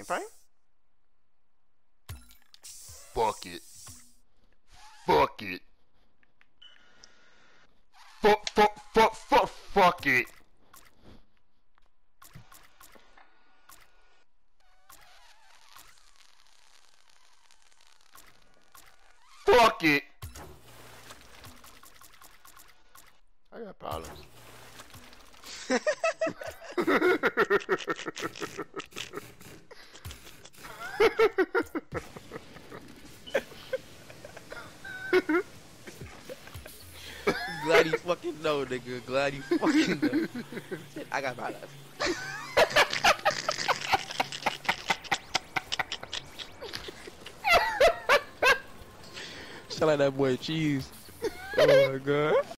Pang pang. Fuck it. Fuck it. Fuck it. Fuck it. I got problems. Glad you fucking know, nigga. Glad you fucking know. I got my life. Shout out that boy Cheese. Oh my god.